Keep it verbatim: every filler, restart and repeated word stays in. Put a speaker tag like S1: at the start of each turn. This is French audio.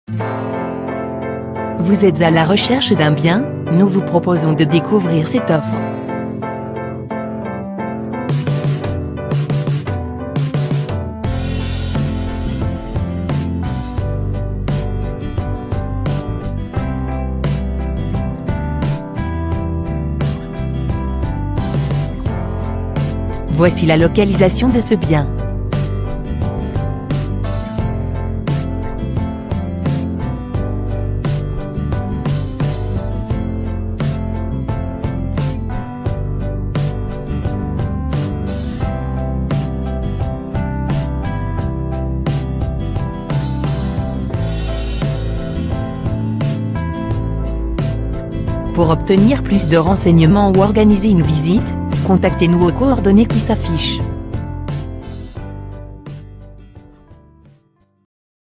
S1: Vous êtes à la recherche d'un bien? Nous vous proposons de découvrir cette offre. Voici la localisation de ce bien. Pour obtenir plus de renseignements ou organiser une visite, contactez-nous aux coordonnées qui s'affichent.